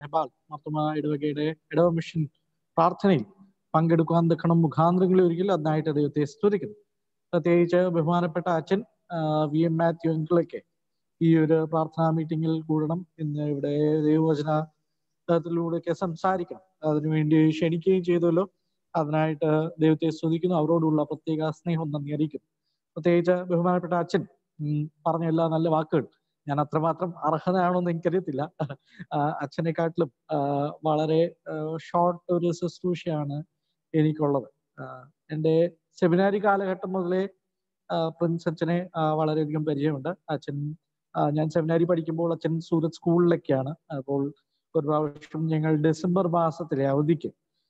നേപ്പാൾ മാർത്തോമാ ഇടവകയുടെ ഇടവ മിഷൻ പ്രാർത്ഥനയിൽ പങ്കെടുക്കുവാൻ തക്കണം മുഖാന്തരങ്ങളിൽ ഒരിക്കൽ അതിനായിട്ട് ദൈവത്തെ സ്തുതിക്കുന്നു. പ്രത്യേകിച്ച് ബഹുമാനപ്പെട്ട അച്ഛൻ വി എം മാത്യു അങ്കിളൊക്കെ ഈ ഒരു പ്രാർത്ഥനാ മീറ്റിങ്ങിൽ കൂടണം, ഇന്ന് ഇവിടെ ദൈവവചനത്തിലൂടെയൊക്കെ സംസാരിക്കണം, അതിനുവേണ്ടി ക്ഷണിക്കുകയും ചെയ്തല്ലോ. അതിനായിട്ട് ദൈവത്തെ സ്തുതിക്കുന്നു. അവരോടുള്ള പ്രത്യേക സ്നേഹം നന്ദി അറിയിക്കുന്നു. പ്രത്യേകിച്ച് ബഹുമാനപ്പെട്ട അച്ഛൻ പറഞ്ഞ എല്ലാ നല്ല വാക്കുകൾ ഞാൻ അത്രമാത്രം അർഹതയാണോ എന്ന് എനിക്കറിയത്തില്ല. അച്ഛനെക്കാട്ടിലും വളരെ ഷോർട്ട് ഒരു ശുശ്രൂഷയാണ് എനിക്കുള്ളത്. എൻ്റെ സെമിനാരി കാലഘട്ടം മുതലേ പ്രിൻസ് അച്ഛനെ വളരെയധികം പരിചയമുണ്ട്. അച്ഛൻ ഞാൻ സെമിനാരി പഠിക്കുമ്പോൾ അച്ഛൻ സൂരത് സ്കൂളിലൊക്കെയാണ്. അപ്പോൾ ഒരു പ്രാവശ്യം ഞങ്ങൾ ഡിസംബർ മാസത്തിലെ അവധിക്ക്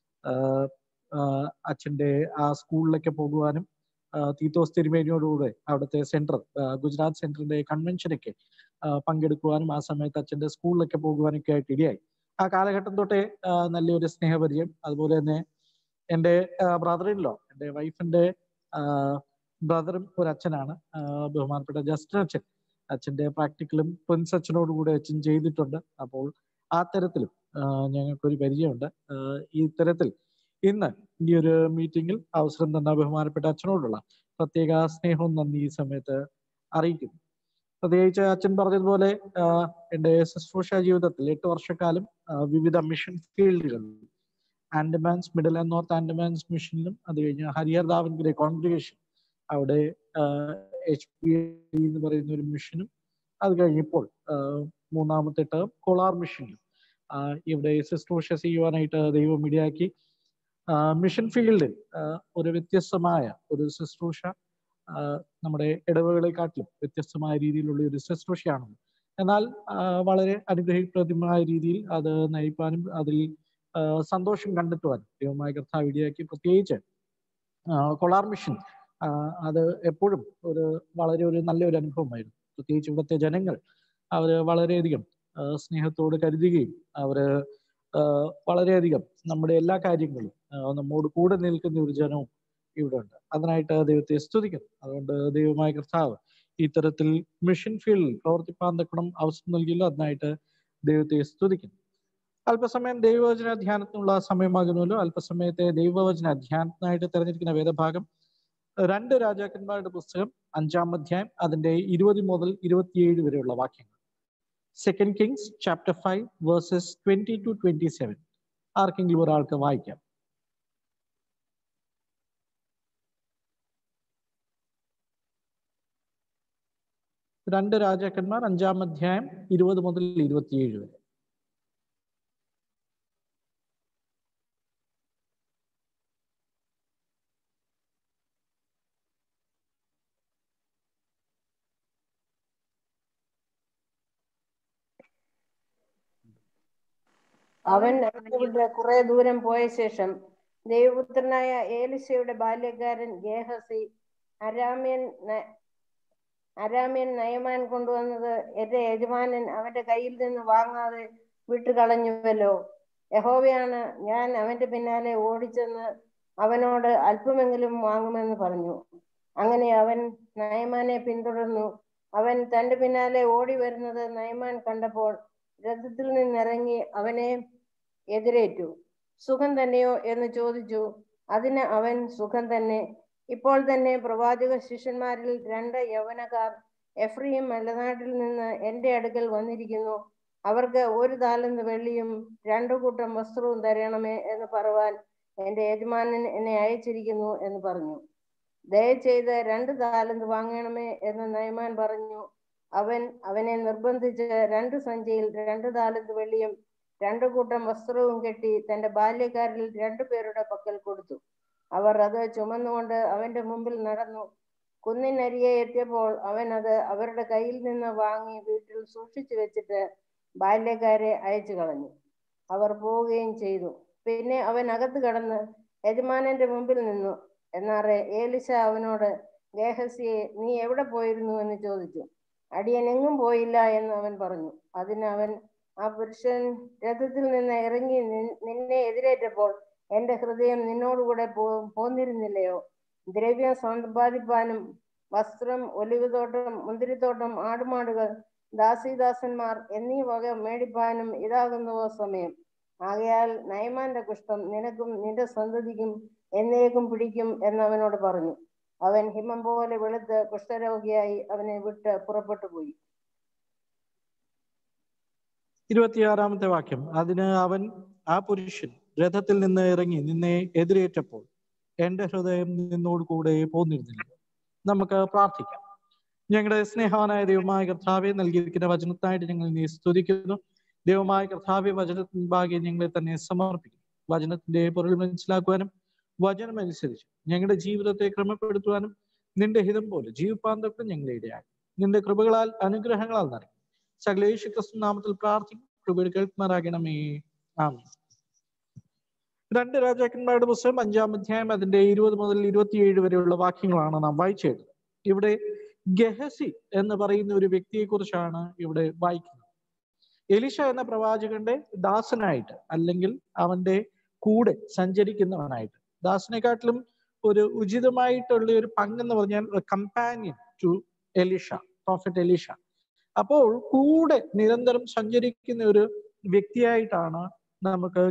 അച്ഛൻ്റെ ആ സ്കൂളിലൊക്കെ പോകുവാനും തീത്തോസ് തിരുമേനിയോടുകൂടെ അവിടുത്തെ സെൻട്രൽ ഗുജറാത്ത് സെൻറ്ററിൻ്റെ കൺവെൻഷനൊക്കെ പങ്കെടുക്കുവാനും ആ സമയത്ത് അച്ഛൻ്റെ സ്കൂളിലൊക്കെ പോകുവാനൊക്കെ ആയിട്ട് ഇടയായി. ആ കാലഘട്ടം തൊട്ടേ നല്ലൊരു സ്നേഹപരിചയം. അതുപോലെ തന്നെ എൻ്റെ ബ്രദറിൻലോ, എൻ്റെ വൈഫിൻ്റെ ബ്രദറും ഒരു അച്ഛനാണ്, ബഹുമാനപ്പെട്ട ജസ്റ്റിൻ അച്ഛൻ. അച്ഛൻ്റെ പ്രാക്ടിക്കലും പ്രിൻസ് അച്ഛനോടുകൂടെ അച്ഛൻ ചെയ്തിട്ടുണ്ട്. അപ്പോൾ ആ തരത്തിലും ഞങ്ങൾക്കൊരു പരിചയമുണ്ട്. ഈ തരത്തിൽ ഇന്ന് ഈ ഒരു മീറ്റിങ്ങിൽ അവസരം തന്ന ബഹുമാനപ്പെട്ട അച്ഛനോടുള്ള പ്രത്യേക സ്നേഹവും നന്ദി ഈ സമയത്ത് അറിയിക്കുന്നു. പ്രത്യേകിച്ച് അച്ഛൻ പറഞ്ഞതുപോലെ എൻ്റെ ശുശ്രൂഷ ജീവിതത്തിൽ 8 വർഷക്കാലം വിവിധ മിഷൻ ഫീൽഡുകളിൽ Andamans, middle and north Andamans മിഷനിലും, അത് കഴിഞ്ഞ് ഹരിയർ ദാവൻഗിരി കോൺഗ്രിഗേഷൻ അവിടെ HPA എന്ന് പറയുന്ന ഒരു മിഷനും, അത് കഴിഞ്ഞപ്പോൾ മൂന്നാമത്തെ ടേം കോളാർ മിഷനിലും ഇവിടെ ശുശ്രൂഷ ചെയ്യുവാനായിട്ട് ദൈവം ഇടയാക്കി. മിഷൻ ഫീൽഡിൽ ഒരു വ്യത്യസ്തമായ ഒരു ശുശ്രൂഷ, നമ്മുടെ ഇടവകളെക്കാട്ടിലും വ്യത്യസ്തമായ രീതിയിലുള്ള ഒരു ശുശ്രൂഷയാണ്. എന്നാൽ വളരെ അനുഗ്രഹപ്രദമായ രീതിയിൽ അത് നയിപ്പാനും അതിൽ സന്തോഷം കണ്ടെത്തുവാനും ദൈവമായ കർത്താവ് ഇടയാക്കി. പ്രത്യേകിച്ച് കോളാർ മിഷൻ അത് എപ്പോഴും വളരെ നല്ലൊരു അനുഭവമായിരുന്നു. പ്രത്യേകിച്ച് ഇവിടുത്തെ ജനങ്ങൾ അവർ വളരെയധികം സ്നേഹത്തോട് കരുതുകയും അവർ വളരെയധികം നമ്മുടെ എല്ലാ കാര്യങ്ങളും നമ്മോട് കൂടെ നിൽക്കുന്ന ഒരു ജനവും ഇവിടെ ഉണ്ട്. അതിനായിട്ട് ദൈവത്തെ സ്തുതിക്കുന്നു. അതുകൊണ്ട് ദൈവമായ കർത്താവ് ഇത്തരത്തിൽ മിഷൻ ഫീൽഡിൽ പ്രവർത്തിപ്പാൻ തക്കണം അവസരം നൽകിയല്ലോ, അതിനായിട്ട് ദൈവത്തെ സ്തുതിക്കുന്നു. അല്പസമയം ദൈവവചന ധ്യാനത്തിനുള്ള സമയമാകുന്നല്ലോ. അല്പസമയത്തെ ദൈവവചന ധ്യാനത്തിനായിട്ട് തിരഞ്ഞെടുക്കുന്ന വേദഭാഗം 2 രാജാക്കന്മാരുടെ പുസ്തകം 5-ാം അധ്യായം അതിന്റെ 20 മുതൽ 27 വരെയുള്ള വാക്യങ്ങൾ. 2 Kings chapter 5 verses 20 to 27. ആർക്കെങ്കിലും ഒരാൾക്ക് വായിക്കാം. രണ്ട് രാജാക്കന്മാർ 5-ാം അധ്യായം 20 മുതൽ 27 വരെ. അവൻ അവിടെ കുറെ ദൂരം പോയ ശേഷം ദൈവപുത്രനായ ഏലിശയുടെ ബാല്യക്കാരൻ ഗേഹസി അരാമ്യൻ നയമാൻ കൊണ്ടുവന്നത് എന്റെ യജമാനൻ അവന്റെ കയ്യിൽ നിന്ന് വാങ്ങാതെ വിട്ടുകളഞ്ഞുവല്ലോ. യഹോവയാണ് ഞാൻ അവന്റെ പിന്നാലെ ഓടിച്ചെന്ന് അവനോട് അല്പമെങ്കിലും വാങ്ങുമെന്ന് പറഞ്ഞു. അങ്ങനെ അവൻ നയമാനെ പിന്തുടർന്നു. അവൻ തന്റെ പിന്നാലെ ഓടി വരുന്നത് നയമാൻ കണ്ടപ്പോൾ രഥത്തിൽ നിന്നിറങ്ങി അവനെ എതിരേറ്റു. സുഖം തന്നെയോ എന്ന് ചോദിച്ചു. അതിന് അവൻ സുഖം തന്നെ. ഇപ്പോൾ തന്നെ പ്രവാചക ശിഷ്യന്മാരിൽ 2 യൗവനക്കാർ എഫ്രയീം മലനാട്ടിൽ നിന്ന് എന്റെ അടുക്കൽ വന്നിരിക്കുന്നു. അവർക്ക് 1 താലന്ത് വെള്ളിയും 2 കൂട്ടം വസ്ത്രവും തരണമേ എന്ന് പറവാൻ എന്റെ യജമാനൻ എന്നെ അയച്ചിരിക്കുന്നു എന്ന് പറഞ്ഞു. ദയചെയ്ത് 2 താലന്ത് വാങ്ങണമേ എന്ന് നയമാൻ പറഞ്ഞു. അവൻ അവനെ നിർബന്ധിച്ച് 2 സഞ്ചിയിൽ 2 താലന്ത് വെള്ളിയും 2 കൂട്ടം വസ്ത്രവും കെട്ടി തന്റെ ബാല്യക്കാരിൽ 2 പേരുടെ പക്കൽ കൊടുത്തു. അവർ അത് ചുമന്നുകൊണ്ട് അവന്റെ മുമ്പിൽ നടന്നു. കുന്നിനരികെ എത്തിയപ്പോൾ അവൻ അത് അവരുടെ കയ്യിൽ നിന്ന് വാങ്ങി വീട്ടിൽ സൂക്ഷിച്ചു വെച്ചിട്ട് ബാല്യക്കാരെ അയച്ചു കളഞ്ഞു. അവർ പോവുകയും ചെയ്തു. പിന്നെ അവൻ അകത്ത് കടന്ന് യജമാനന്റെ മുമ്പിൽ നിന്നു. എന്നാറെ ഏലിശ അവനോട്, ഗേഹസിയെ, നീ എവിടെ പോയിരുന്നു എന്ന് ചോദിച്ചു. അടിയൻ എങ്ങും പോയില്ല എന്ന് അവൻ പറഞ്ഞു. അതിന് അവൻ, ആ പുരുഷൻ രഥത്തിൽ നിന്ന് ഇറങ്ങി നിന്നെ എതിരേറ്റപ്പോൾ എന്റെ ഹൃദയം നിന്നോടുകൂടെ പോന്നിരുന്നില്ലയോ? ദ്രവ്യം സമ്പാദിപ്പാനും വസ്ത്രം, ഒലിവുതോട്ടം, മുന്തിരിത്തോട്ടം, ആടുമാടുകൾ ദാസീദാസന്മാർ എന്നീ വക മേടിപ്പാനും ഇതാകുന്നുവോ സമയം. ആകയാൽ നയമാന്റെ കുഷ്ഠം നിനക്കും നിന്റെ സന്തതിക്കും എന്നേക്കും പിടിക്കും എന്നവനോട് പറഞ്ഞു. അവൻ ഹിമം പോലെ വെളുത്ത് കുഷ്ഠരോഗിയായി അവനെ വിട്ട് പുറപ്പെട്ടു പോയി. 26-ാമത്തെ വാക്യം. അതിന് അവൻ, ആ പുരുഷൻ രഥത്തിൽ നിന്ന് ഇറങ്ങി നിന്നെ എതിരേറ്റപ്പോൾ എന്റെ ഹൃദയം നിന്നോട് കൂടെ പോന്നിരുന്നില്ല. നമുക്ക് പ്രാർത്ഥിക്കാം. ഞങ്ങളുടെ സ്നേഹവാനായ ദൈവമായ കർത്താവെ, നൽകിയിരിക്കുന്ന വചനത്തിനായിട്ട് ഞങ്ങൾ നീ സ്തുതിക്കുന്നു. ദൈവമായ കർത്താവെ, വചനത്തിന് ഭാഗ്യം ഞങ്ങളെ തന്നെ സമർപ്പിക്കുന്നു. വചനത്തിന്റെ പൊരുൾ മനസ്സിലാക്കുവാനും വചനമനുസരിച്ച് ഞങ്ങളുടെ ജീവിതത്തെ ക്രമപ്പെടുത്തുവാനും നിന്റെ ഹിതം പോലെ ജീവിപ്പാന്തക്കും ഞങ്ങളെ ഇടയാക്കി. നിന്റെ കൃപകളാൽ അനുഗ്രഹങ്ങളാൽ നിറയും. സകല യേശു ക്രിസ്തു നാമത്തിൽ പ്രാർത്ഥിക്കും. കൃപയുടെ കേൾക്കുമാറാകണമേ. ആമേൻ. 2 രാജാക്കന്മാരുടെ പുസ്തകം 5-ാം അധ്യായം അതിന്റെ 20 മുതൽ 27 വരെയുള്ള വാക്യങ്ങളാണ് നാം വായിച്ചത്. ഇവിടെ ഗെഹസി എന്ന് പറയുന്ന ഒരു വ്യക്തിയെ കുറിച്ചാണ് ഇവിടെ വായിക്കുന്നത്. എലീശ എന്ന പ്രവാചകന്റെ ദാസനായിട്ട്, അല്ലെങ്കിൽ അവന്റെ കൂടെ സഞ്ചരിക്കുന്നവനായിട്ട്. ദാസനെക്കാട്ടിലും ഒരു ഉചിതമായിട്ടുള്ള ഒരു പങ്കെന്ന് പറഞ്ഞാൽ companion to Elisha, prophet Elisha. അപ്പോൾ കൂടെ നിരന്തരം സഞ്ചരിക്കുന്ന ഒരു വ്യക്തിയായിട്ടാണ് നമുക്ക്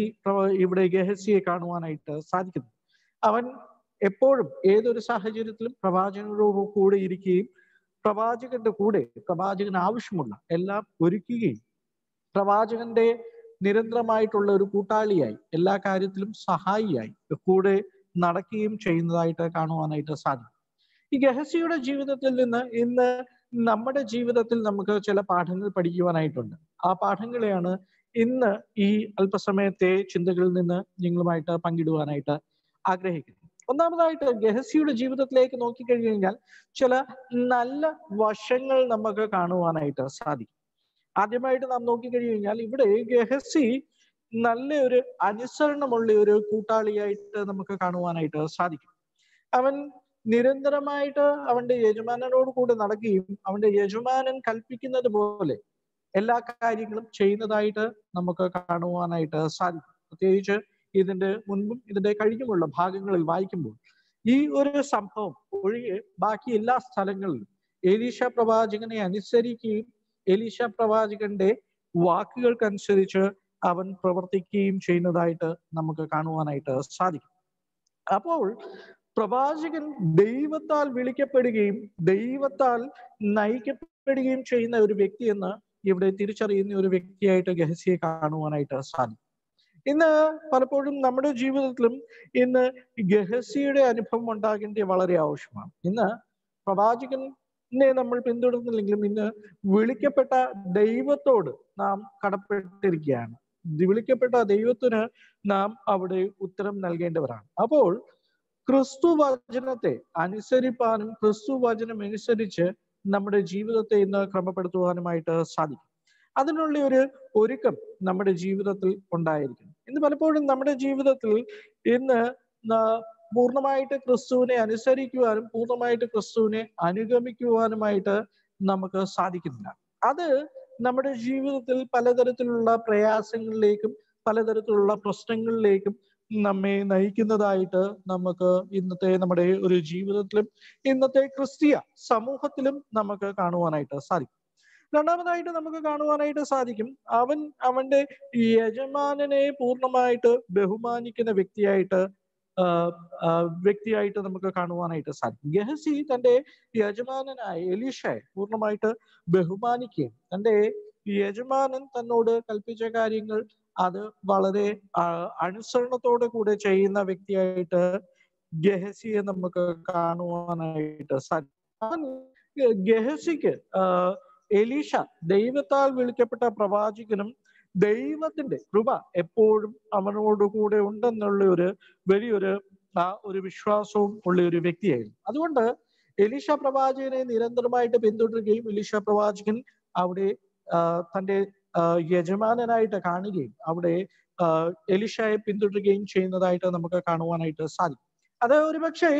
ഇവിടെ ഗെഹസിയെ കാണുവാനായിട്ട് സാധിക്കുന്നത്. അവൻ എപ്പോഴും ഏതൊരു സാഹചര്യത്തിലും പ്രവാചകനോട് കൂടെ ഇരിക്കുകയും പ്രവാചകന്റെ കൂടെ പ്രവാചകന് ആവശ്യമുള്ള എല്ലാം ഒരുക്കുകയും പ്രവാചകന്റെ നിരന്തരമായിട്ടുള്ള ഒരു കൂട്ടാളിയായി, എല്ലാ കാര്യത്തിലും സഹായിയായി കൂടെ നടക്കുകയും ചെയ്യുന്നതായിട്ട് കാണുവാനായിട്ട് സാധിക്കും. ഈ ഗെഹസിയുടെ ജീവിതത്തിൽ നിന്ന് ഇന്ന് നമ്മുടെ ജീവിതത്തിൽ നമുക്ക് ചില പാഠങ്ങൾ പഠിക്കുവാനായിട്ടുണ്ട്. ആ പാഠങ്ങളെയാണ് ഇന്ന് ഈ അല്പസമയത്തെ ചിന്തകളിൽ നിന്ന് നിങ്ങളുമായിട്ട് പങ്കിടുവാനായിട്ട് ആഗ്രഹിക്കുന്നു. ഒന്നാമതായിട്ട് ഗെഹസിയുടെ ജീവിതത്തിലേക്ക് നോക്കിക്കഴിഞ്ഞു കഴിഞ്ഞാൽ ചില നല്ല വശങ്ങൾ നമുക്ക് കാണുവാനായിട്ട് സാധിക്കും. ആദ്യമായിട്ട് നാം നോക്കിക്കഴിഞ്ഞു കഴിഞ്ഞാൽ ഇവിടെ ഗെഹസി നല്ലൊരു അനുസരണമുള്ള ഒരു കൂട്ടാളിയായിട്ട് നമുക്ക് കാണുവാനായിട്ട് സാധിക്കും. അവൻ നിരന്തരമായിട്ട് അവന്റെ യജമാനനോട് കൂടെ നടക്കുകയും അവന്റെ യജമാനൻ കൽപ്പിക്കുന്നത് പോലെ എല്ലാ കാര്യങ്ങളും ചെയ്യുന്നതായിട്ട് നമുക്ക് കാണുവാനായിട്ട് സാധിക്കും. പ്രത്യേകിച്ച് ഇതിന്റെ മുൻപും ഇതിന്റെ കഴിഞ്ഞുമുള്ള ഭാഗങ്ങളിൽ വായിക്കുമ്പോൾ ഈ ഒരു സംഭവം ഒഴികെ ബാക്കി എല്ലാ സ്ഥലങ്ങളിലും എലീശ പ്രവാചകനെ അനുസരിക്കുകയും എലീശ പ്രവാചകന്റെ വാക്കുകൾക്കനുസരിച്ച് അവൻ പ്രവർത്തിക്കുകയും ചെയ്യുന്നതായിട്ട് നമുക്ക് കാണുവാനായിട്ട് സാധിക്കും. അപ്പോൾ പ്രവാചകൻ ദൈവത്താൽ വിളിക്കപ്പെടുകയും ദൈവത്താൽ നയിക്കപ്പെടുകയും ചെയ്യുന്ന ഒരു വ്യക്തി എന്ന് ഇവിടെ തിരിച്ചറിയുന്ന ഒരു വ്യക്തിയായിട്ട് ഗെഹസിയെ കാണുവാനായിട്ട് സാധിക്കും. ഇന്ന് പലപ്പോഴും നമ്മുടെ ജീവിതത്തിലും ഇന്ന് ഗെഹസിയുടെ അനുഭവം ഉണ്ടാകേണ്ടത് വളരെ ആവശ്യമാണ്. ഇന്ന് പ്രവാചകനെ നമ്മൾ പിന്തുടർന്നില്ലെങ്കിലും ഇന്ന് വിളിക്കപ്പെട്ട ദൈവത്തോട് നാം കടപ്പെട്ടിരിക്കുകയാണ്. വിളിക്കപ്പെട്ട ദൈവത്തിന് നാം അവിടെ ഉത്തരം നൽകേണ്ടവരാണ്. അപ്പോൾ ക്രിസ്തു വചനത്തെ അനുസരിപ്പാനും ക്രിസ്തു വചനം അനുസരിച്ച് നമ്മുടെ ജീവിതത്തെ ഇന്ന് ക്രമപ്പെടുത്തുവാനുമായിട്ട് സാധിക്കും. അതിനുള്ള ഒരു ഒരുക്കം നമ്മുടെ ജീവിതത്തിൽ ഉണ്ടായിരിക്കണം. ഇന്ന് പലപ്പോഴും നമ്മുടെ ജീവിതത്തിൽ ഇന്ന് പൂർണ്ണമായിട്ട് ക്രിസ്തുവിനെ അനുസരിക്കുവാനും പൂർണ്ണമായിട്ട് ക്രിസ്തുവിനെ അനുഗമിക്കുവാനുമായിട്ട് നമുക്ക് സാധിക്കുന്നില്ല. അത് നമ്മുടെ ജീവിതത്തിൽ പലതരത്തിലുള്ള പ്രയാസങ്ങളിലേക്കും പലതരത്തിലുള്ള പ്രശ്നങ്ങളിലേക്കും നമ്മെ നയിക്കുന്നതായിട്ട് നമുക്ക് ഇന്നത്തെ നമ്മുടെ ഒരു ജീവിതത്തിലും ഇന്നത്തെ ക്രിസ്തീയ സമൂഹത്തിലും നമുക്ക് കാണുവാനായിട്ട് സാധിക്കും. രണ്ടാമതായിട്ട് നമുക്ക് കാണുവാനായിട്ട് സാധിക്കും, അവൻ അവന്റെ യജമാനനെ പൂർണ്ണമായിട്ട് ബഹുമാനിക്കുന്ന വ്യക്തിയായിട്ട് നമുക്ക് കാണുവാനായിട്ട് സാധിക്കും. ഗെഹസി തന്റെ യജമാനനായ എലീശയെ പൂർണ്ണമായിട്ട് ബഹുമാനിക്കുകയും തന്റെ യജമാനൻ തന്നോട് കൽപ്പിച്ച കാര്യങ്ങൾ അത് വളരെ അനുസരണത്തോടെ കൂടെ ചെയ്യുന്ന വ്യക്തിയായിട്ട് ഗെഹസിയെ നമുക്ക് കാണുവാനായിട്ട് സാധിക്കും. ഗെഹസിക്ക് എലീശ ദൈവത്താൽ വിളിക്കപ്പെട്ട പ്രവാചകനും ദൈവത്തിന്റെ കൃപ എപ്പോഴും അവനോട് കൂടെ ഉണ്ടെന്നുള്ള ഒരു വലിയൊരു ഒരു വിശ്വാസവും ഉള്ള ഒരു വ്യക്തിയായിരുന്നു. അതുകൊണ്ട് എലീശ പ്രവാചകനെ നിരന്തരമായിട്ട് പിന്തുടരുകയും എലീശ പ്രവാചകൻ അവിടെ തന്റെ യജമാനനായിട്ട് കാണുകയും അവിടെ എലീശയെ പിന്തുടരുകയും ചെയ്യുന്നതായിട്ട് നമുക്ക് കാണുവാനായിട്ട് സാധിക്കും. അത് ഒരുപക്ഷെ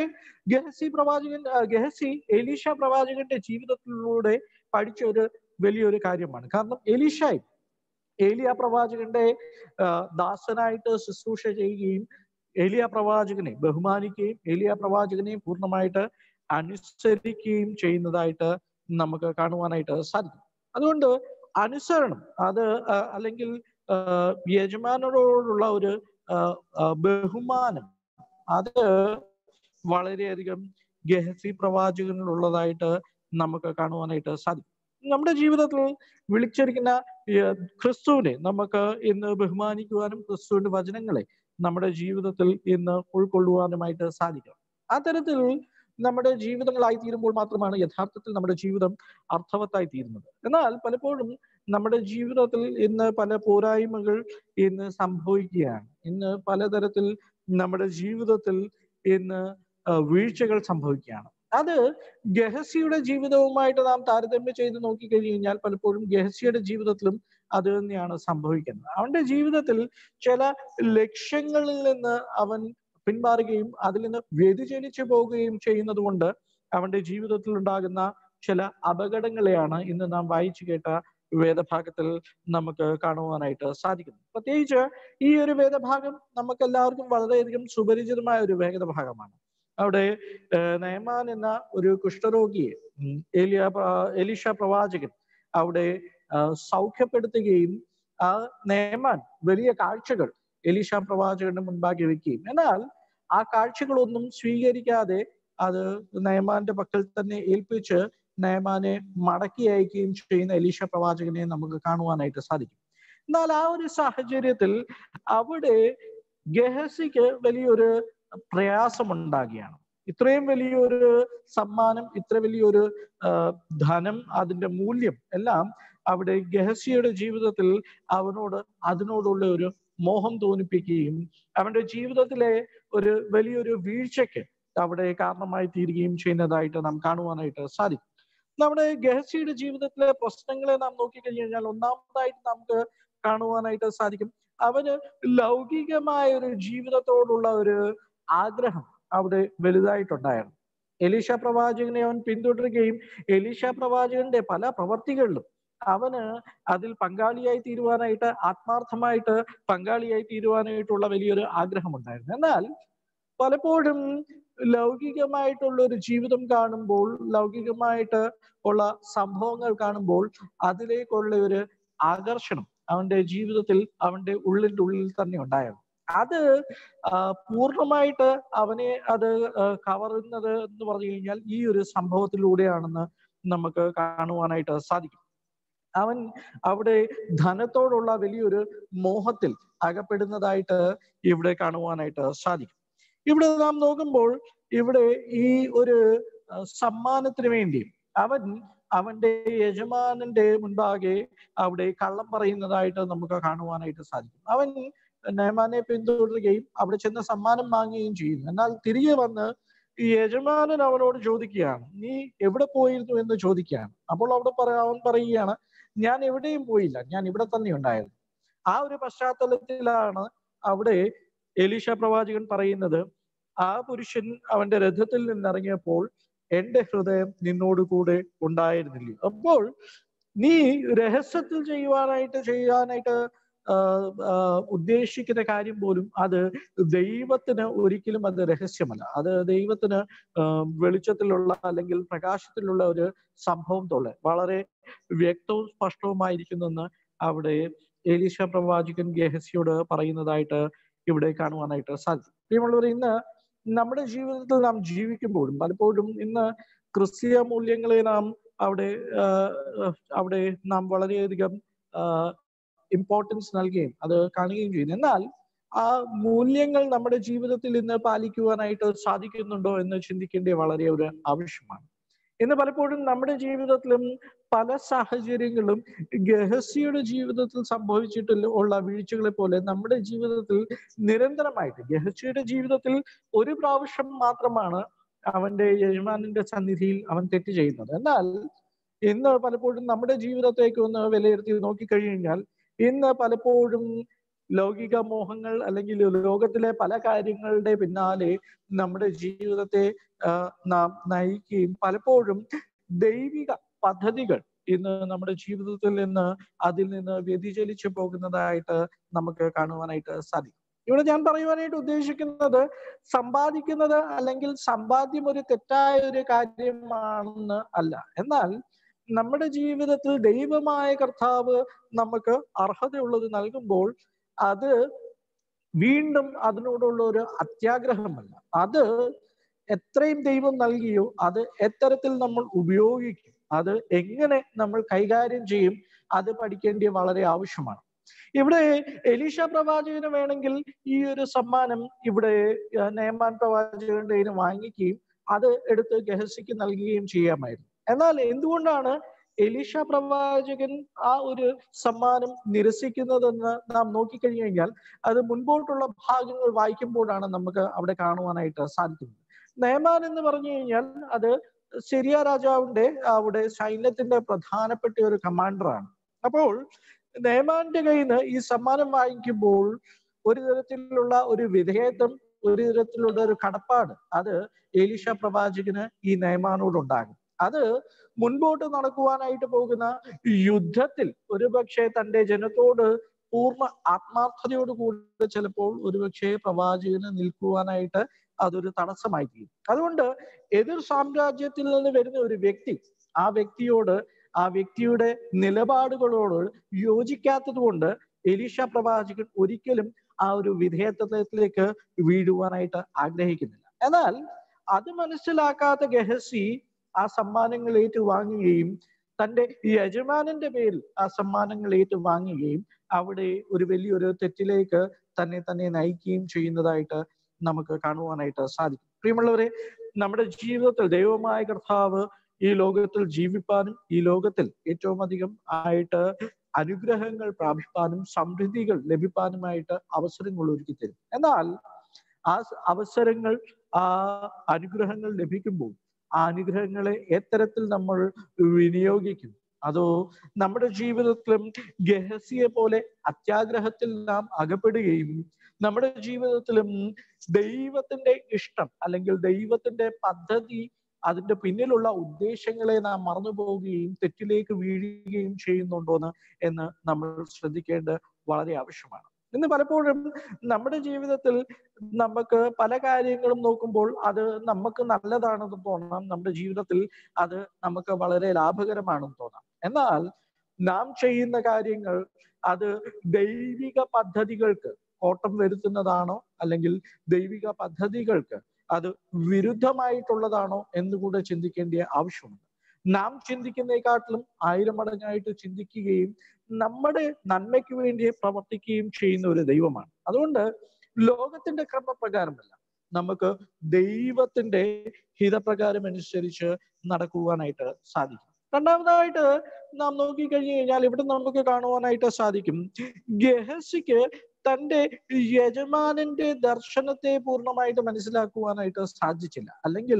ഗെഹസി എലീശ പ്രവാചകന്റെ ജീവിതത്തിലൂടെ പഠിച്ച ഒരു വലിയൊരു കാര്യമാണ്. കാരണം ഏലിയ പ്രവാചകന്റെ ദാസനായിട്ട് ശുശ്രൂഷ ചെയ്യുകയും ഏലിയ പ്രവാചകനെ ബഹുമാനിക്കുകയും ഏലിയ പ്രവാചകനെ പൂർണ്ണമായിട്ട് അനുസരിക്കുകയും ചെയ്യുന്നതായിട്ട് നമുക്ക് കാണുവാനായിട്ട് സാധിക്കും. അതുകൊണ്ട് അനുസരണം അത് അല്ലെങ്കിൽ യജമാനോടുള്ള ഒരു ബഹുമാനം അത് വളരെയധികം ഗെഹസി പ്രവാചകനിലുള്ളതായിട്ട് നമുക്ക് കാണുവാനായിട്ട് സാധിക്കും. നമ്മുടെ ജീവിതത്തിൽ വിളിച്ചിരിക്കുന്ന ക്രിസ്തുവിനെ നമുക്ക് ഇന്ന് ബഹുമാനിക്കുവാനും ക്രിസ്തുവിന്റെ വചനങ്ങളെ നമ്മുടെ ജീവിതത്തിൽ ഇന്ന് ഉൾക്കൊള്ളുവാനുമായിട്ട് സാധിക്കണം. ആ തരത്തിൽ നമ്മുടെ ജീവിതങ്ങളായി തീരുമ്പോൾ മാത്രമാണ് യഥാർത്ഥത്തിൽ നമ്മുടെ ജീവിതം അർത്ഥവത്തായി തീരുന്നത്. എന്നാൽ പലപ്പോഴും നമ്മുടെ ജീവിതത്തിൽ ഇന്ന് പല പോരായ്മകൾ ഇന്ന് സംഭവിക്കുകയാണ്. ഇന്ന് പലതരത്തിൽ നമ്മുടെ ജീവിതത്തിൽ ഇന്ന് വീഴ്ചകൾ സംഭവിക്കുകയാണ്. അത് ഗെഹസിയുടെ ജീവിതവുമായിട്ട് നാം താരതമ്യം ചെയ്ത് നോക്കിക്കഴിഞ്ഞാൽ പലപ്പോഴും ഗെഹസിയുടെ ജീവിതത്തിലും അത് തന്നെയാണ് സംഭവിക്കുന്നത്. അവന്റെ ജീവിതത്തിൽ ചില ലക്ഷ്യങ്ങളിൽ നിന്ന് അവൻ പിന്മാറുകയും അതിൽ നിന്ന് വ്യതിചലിച്ചു പോവുകയും ചെയ്യുന്നത് കൊണ്ട് അവന്റെ ജീവിതത്തിൽ ഉണ്ടാകുന്ന ചില അപകടങ്ങളെയാണ് ഇന്ന് നാം വായിച്ചു കേട്ട വേദഭാഗത്തിൽ നമുക്ക് കാണുവാനായിട്ട് സാധിക്കുന്നത്. പ്രത്യേകിച്ച് ഈ ഒരു വേദഭാഗം നമുക്ക് എല്ലാവർക്കും വളരെയധികം സുപരിചിതമായ ഒരു വേദഭാഗമാണ്. അവിടെ നയമാൻ എന്ന ഒരു കുഷ്ഠരോഗിയെ എലീശ പ്രവാചകൻ അവിടെ സൗഖ്യപ്പെടുത്തുകയും ആ നയമാൻ വലിയ കാഴ്ചകൾ എലീശ പ്രവാചകന്റെ മുൻപാകെ വെക്കുകയും, എന്നാൽ ആ കാഴ്ചകളൊന്നും സ്വീകരിക്കാതെ അത് നയമാന്റെ പക്കൽ തന്നെ ഏൽപ്പിച്ച് നയമാനെ മടക്കി അയക്കുകയും ചെയ്യുന്ന എലീശ പ്രവാചകനെ നമുക്ക് കാണുവാനായിട്ട് സാധിക്കും. എന്നാൽ ആ ഒരു സാഹചര്യത്തിൽ അവിടെ ഗെഹസിക്ക് വലിയൊരു പ്രയാസമുണ്ടാകുകയാണ്. ഇത്രയും വലിയൊരു സമ്മാനം, ഇത്ര വലിയൊരു ധനം, അതിന്റെ മൂല്യം എല്ലാം അവിടെ ഗെഹസിയുടെ ജീവിതത്തിൽ അതിനോടുള്ള ഒരു മോഹം തോന്നിപ്പിക്കുകയും അവന്റെ ജീവിതത്തിലെ ഒരു വലിയൊരു വീഴ്ചയ്ക്ക് അവിടെ കാരണമായി തീരുകയും ചെയ്യുന്നതായിട്ട് നാം കാണുവാനായിട്ട് സാധിക്കും. നമ്മുടെ ഗെഹസിയുടെ ജീവിതത്തിലെ പ്രശ്നങ്ങളെ നാം നോക്കിക്കഴിഞ്ഞാൽ ഒന്നാമതായിട്ട് നമുക്ക് കാണുവാനായിട്ട് സാധിക്കും, അവന് ലൗകികമായ ഒരു ജീവിതത്തോടുള്ള ഒരു ആഗ്രഹം അവിടെ വലുതായിട്ടുണ്ടായിരുന്നു. എലീശ പ്രവാചകനെ അവൻ പിന്തുടരുകയും എലീശ പ്രവാചകന്റെ പല പ്രവർത്തികളിലും അവന് അതിൽ പങ്കാളിയായി തീരുവാനായിട്ട്, ആത്മാർത്ഥമായിട്ട് പങ്കാളിയായി തീരുവാനായിട്ടുള്ള വലിയൊരു ആഗ്രഹമുണ്ടായിരുന്നു. എന്നാൽ പലപ്പോഴും ലൗകികമായിട്ടുള്ള ഒരു ജീവിതം കാണുമ്പോൾ, ലൗകികമായിട്ട് ഉള്ള സംഭവങ്ങൾ കാണുമ്പോൾ അതിലേക്കുള്ള ഒരു ആകർഷണം അവന്റെ ജീവിതത്തിൽ അവന്റെ ഉള്ളിൻ്റെ ഉള്ളിൽ തന്നെ ഉണ്ടായിരുന്നു. അത് പൂർണ്ണമായിട്ട് അവനെ അത് കവറുന്നത് എന്ന് പറഞ്ഞു കഴിഞ്ഞാൽ ഈ ഒരു സംഭവത്തിലൂടെയാണെന്ന് നമുക്ക് കാണുവാനായിട്ട് സാധിക്കും. അവൻ അവിടെ ധനത്തോടുള്ള വലിയൊരു മോഹത്തിൽ അകപ്പെടുന്നതായിട്ട് ഇവിടെ കാണുവാനായിട്ട് സാധിക്കും. ഇവിടെ നാം നോക്കുമ്പോൾ ഇവിടെ ഈ ഒരു സമ്മാനത്തിന് വേണ്ടി അവൻ അവന്റെ യജമാനന്റെ മുൻപാകെ അവിടെ കള്ളം പറയുന്നതായിട്ട് നമുക്ക് കാണുവാനായിട്ട് സാധിക്കും. അവൻ നയമാനെ പിന്തുടരുകയും അവിടെ ചെന്ന് സമ്മാനം വാങ്ങുകയും ചെയ്യുന്നു. എന്നാൽ തിരികെ വന്ന് ഈ യജമാനൻ അവനോട് ചോദിക്കുകയാണ്, നീ എവിടെ പോയിരുന്നു എന്ന് ചോദിക്കുകയാണ്. അപ്പോൾ അവൻ പറയുകയാണ്, ഞാൻ എവിടെയും പോയില്ല, ഞാൻ ഇവിടെ തന്നെ ഉണ്ടായിരുന്നു. ആ ഒരു പശ്ചാത്തലത്തിലാണ് അവിടെ എലീശ പ്രവാചകൻ പറയുന്നത്, ആ പുരുഷൻ അവന്റെ രഥത്തിൽ നിന്നിറങ്ങിയപ്പോൾ എന്റെ ഹൃദയം നിന്നോട് കൂടെ ഉണ്ടായിരുന്നില്ല. അപ്പോൾ നീ രഹസ്യത്തിൽ ചെയ്യാനായിട്ട് ഉദ്ദേശിക്കുന്ന കാര്യം പോലും അത് ദൈവത്തിന് ഒരിക്കലും അത് രഹസ്യമല്ല. അത് ദൈവത്തിന് വെളിച്ചത്തിലുള്ള അല്ലെങ്കിൽ പ്രകാശത്തിലുള്ള ഒരു സംഭവം തൊള്ളെ വളരെ വ്യക്തവും സ്പഷ്ടവുമായിരിക്കുന്നെന്ന് അവിടെ എലീശ പ്രവാചകൻ ഗെഹസിയോട് പറയുന്നതായിട്ട് ഇവിടെ കാണുവാനായിട്ട് സാധിക്കും. പ്രിയമുള്ളവർ, ഇന്ന് നമ്മുടെ ജീവിതത്തിൽ നാം ജീവിക്കുമ്പോഴും പലപ്പോഴും ഇന്ന് ക്രിസ്തീയ മൂല്യങ്ങളെ നാം അവിടെ നാം വളരെയധികം ഇമ്പോർട്ടൻസ് നൽകുകയും അത് കാണുകയും ചെയ്യുന്നു. എന്നാൽ ആ മൂല്യങ്ങൾ നമ്മുടെ ജീവിതത്തിൽ ഇന്ന് പാലിക്കുവാനായിട്ട് സാധിക്കുന്നുണ്ടോ എന്ന് ചിന്തിക്കേണ്ടത് വളരെ ഒരു ആവശ്യമാണ്. ഇന്ന് പലപ്പോഴും നമ്മുടെ ജീവിതത്തിലും പല സാഹചര്യങ്ങളും ഗെഹസിയുടെ ജീവിതത്തിൽ സംഭവിച്ചിട്ടുള്ള വീഴ്ചകളെ പോലെ നമ്മുടെ ജീവിതത്തിൽ നിരന്തരമായിട്ട്, ഗെഹസിയുടെ ജീവിതത്തിൽ ഒരു പ്രാവശ്യം മാത്രമാണ് അവന്റെ യജമാനന്റെ സന്നിധിയിൽ അവൻ തെറ്റ് ചെയ്യുന്നത്. എന്നാൽ ഇന്ന് പലപ്പോഴും നമ്മുടെ ജീവിതത്തേക്ക് ഒന്ന് വിലയിരുത്തി നോക്കിക്കഴിഞ്ഞാൽ ഇന്ന് പലപ്പോഴും ലൗകിക മോഹങ്ങൾ അല്ലെങ്കിൽ ലോകത്തിലെ പല കാര്യങ്ങളുടെ പിന്നാലെ നമ്മുടെ ജീവിതത്തെ നാം നയിക്കുകയും പലപ്പോഴും ദൈവിക പദ്ധതികൾ ഇന്ന് നമ്മുടെ ജീവിതത്തിൽ നിന്ന് അതിൽ നിന്ന് വ്യതിചലിച്ചു പോകുന്നതായിട്ട് നമുക്ക് കാണുവാനായിട്ട് സാധിക്കും. ഇവിടെ ഞാൻ പറയുവാനായിട്ട് ഉദ്ദേശിക്കുന്നത് സമ്പാദിക്കുന്നത് അല്ലെങ്കിൽ സമ്പാദ്യം ഒരു തെറ്റായ ഒരു കാര്യമാണെന്ന് അല്ല. എന്നാൽ നമ്മുടെ ജീവിതത്തിൽ ദൈവമായ കർത്താവ് നമുക്ക് അർഹതയുള്ളത് നൽകുമ്പോൾ അത് വീണ്ടും അതിനോടുള്ള ഒരു അത്യാഗ്രഹമല്ല. അത് എത്രയും ദൈവം നൽകിയോ അത് എത്തരത്തിൽ നമ്മൾ ഉപയോഗിക്കും, അത് എങ്ങനെ നമ്മൾ കൈകാര്യം ചെയ്യും, അത് പഠിക്കേണ്ടത് വളരെ ആവശ്യമാണ്. ഇവിടെ എലീശ പ്രവാചകന് വേണമെങ്കിൽ ഈ ഒരു സമ്മാനം ഇവിടെ നയമാൻ പ്രവാചകന്റെ കയ്യിൽ വാങ്ങിക്കുകയും അത് എടുത്ത് ഗെഹസിക്ക് നൽകുകയും ചെയ്യാമായിരുന്നു. എന്നാൽ എന്തുകൊണ്ടാണ് എലീശ പ്രവാചകൻ ആ ഒരു സമ്മാനം നിരസിക്കുന്നതെന്ന് നാം നോക്കിക്കഴിഞ്ഞു കഴിഞ്ഞാൽ അത് മുൻപോട്ടുള്ള ഭാഗങ്ങൾ വായിക്കുമ്പോഴാണ് നമുക്ക് അവിടെ കാണുവാനായിട്ട് സാധിക്കുന്നത്. നയമാൻ എന്ന് പറഞ്ഞു കഴിഞ്ഞാൽ അത് സിറിയ രാജാവിന്റെ അവിടെ സൈന്യത്തിന്റെ പ്രധാനപ്പെട്ട ഒരു കമാൻഡറാണ്. അപ്പോൾ നയമാന്റെ കയ്യിൽ നിന്ന് ഈ സമ്മാനം വാങ്ങിക്കുമ്പോൾ ഒരു തരത്തിലുള്ള ഒരു വിധേയത്വം, ഒരു തരത്തിലുള്ള ഒരു കടപ്പാട് അത് എലീശ പ്രവാചകന് ഈ നയമാനോടുണ്ടാകും. അത് മുൻപോട്ട് നടക്കുവാനായിട്ട് പോകുന്ന യുദ്ധത്തിൽ ഒരുപക്ഷെ തന്റെ ജനത്തോട് പൂർണ്ണ ആത്മാർത്ഥതയോടുകൂടി ചിലപ്പോൾ ഒരുപക്ഷെ പ്രവാചകന് നിൽക്കുവാനായിട്ട് അതൊരു തടസ്സമായി തീരും. അതുകൊണ്ട് എതിർ സാമ്രാജ്യത്തിൽ നിന്ന് വരുന്ന ഒരു വ്യക്തി ആ വ്യക്തിയോട്, ആ വ്യക്തിയുടെ നിലപാടുകളോട് യോജിക്കാത്തത് കൊണ്ട് എലീശ പ്രവാചകൻ ഒരിക്കലും ആ ഒരു വിധേയത്വത്തിലേക്ക് വീഴുവാനായിട്ട് ആഗ്രഹിക്കുന്നില്ല. എന്നാൽ അത് മനസ്സിലാക്കാത്ത ഗെഹസി ആ സമ്മാനങ്ങൾ ഏറ്റുവാങ്ങുകയും തന്റെ യജമാനന്റെ പേരിൽ ആ സമ്മാനങ്ങൾ ഏറ്റുവാങ്ങുകയും അവിടെ ഒരു വലിയൊരു തെറ്റിലേക്ക് തന്നെ നയിക്കുകയും ചെയ്യുന്നതായിട്ട് നമുക്ക് കാണുവാനായിട്ട് സാധിക്കും. പ്രിയമുള്ളവരെ, നമ്മുടെ ജീവിതത്തിൽ ദൈവമായ കർത്താവ് ഈ ലോകത്തിൽ ജീവിപ്പാനും ഈ ലോകത്തിൽ ഏറ്റവും അധികം ആയിട്ട് അനുഗ്രഹങ്ങൾ പ്രാപിപ്പാനും സമൃദ്ധികൾ ലഭിപ്പാനുമായിട്ട് അവസരങ്ങൾ ഒരുക്കി തരും. എന്നാൽ ആ അവസരങ്ങൾ, ആ അനുഗ്രഹങ്ങൾ ലഭിക്കുമ്പോൾ ആ അനുഗ്രഹങ്ങളെ എത്തരത്തിൽ നമ്മൾ വിനിയോഗിക്കും? അതോ നമ്മുടെ ജീവിതത്തിലും ഗെഹസിയെ പോലെ അത്യാഗ്രഹത്തിൽ നാം അകപ്പെടുകയും നമ്മുടെ ജീവിതത്തിലും ദൈവത്തിന്റെ ഇഷ്ടം അല്ലെങ്കിൽ ദൈവത്തിന്റെ പദ്ധതി, അതിന്റെ പിന്നിലുള്ള ഉദ്ദേശങ്ങളെ നാം മറന്നു പോവുകയും തെറ്റിലേക്ക് വീഴുകയും ചെയ്യുന്നുണ്ടോന്ന് എന്ന് നമ്മൾ ശ്രദ്ധിക്കേണ്ടത് വളരെ ആവശ്യമാണ്. ഇന്ന് പലപ്പോഴും നമ്മുടെ ജീവിതത്തിൽ നമുക്ക് പല കാര്യങ്ങളും നോക്കുമ്പോൾ അത് നമുക്ക് നല്ലതാണെന്ന് തോന്നാം, നമ്മുടെ ജീവിതത്തിൽ അത് നമുക്ക് വളരെ ലാഭകരമാണെന്ന് തോന്നാം. എന്നാൽ നാം ചെയ്യുന്ന കാര്യങ്ങൾ അത് ദൈവിക പദ്ധതികൾക്ക് കോട്ടം വരുത്തുന്നതാണോ അല്ലെങ്കിൽ ദൈവിക പദ്ധതികൾക്ക് അത് വിരുദ്ധമായിട്ടുള്ളതാണോ എന്നുകൂടെ ചിന്തിക്കേണ്ട ആവശ്യമുണ്ട്. നാം ചിന്തിക്കുന്നതിനെക്കാട്ടിലും 1000 മടങ്ങായിട്ട് ചിന്തിക്കുകയും നമ്മുടെ നന്മയ്ക്ക് വേണ്ടി പ്രവർത്തിക്കുകയും ചെയ്യുന്ന ഒരു ദൈവമാണ്. അതുകൊണ്ട് ലോകത്തിന്റെ ക്രമപ്രകാരമല്ല, നമുക്ക് ദൈവത്തിന്റെ ഹിതപ്രകാരം അനുസരിച്ച് നടക്കുവാനായിട്ട് സാധിക്കും. രണ്ടാമതായിട്ട് നാം നോക്കിക്കഴിഞ്ഞു കഴിഞ്ഞാൽ ഇവിടെ നമുക്ക് കാണുവാനായിട്ട് സാധിക്കും, ഗെഹസിക്ക് തന്റെ യജമാനന്റെ ദർശനത്തെ പൂർണ്ണമായിട്ട് മനസ്സിലാക്കുവാനായിട്ട് സാധിച്ചില്ല. അല്ലെങ്കിൽ